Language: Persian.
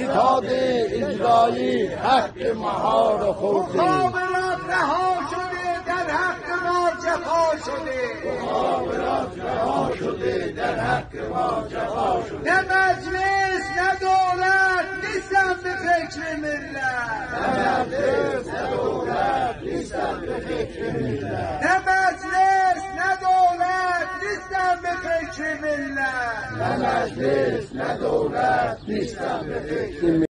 ستاد اجرایی حق مهار خورده، مخابرات رها شده در حق ما جفا شده، مخابرات رها شده در حق ما جفا شده. نه مجلس نه دولت نیستن به فکر ملت، نه مجلس نه دولت نیستن به فکر ملت، نه مجلس نه دولت نیستن به فکر ملت، نه مجلس نه دولت نیستن به فکر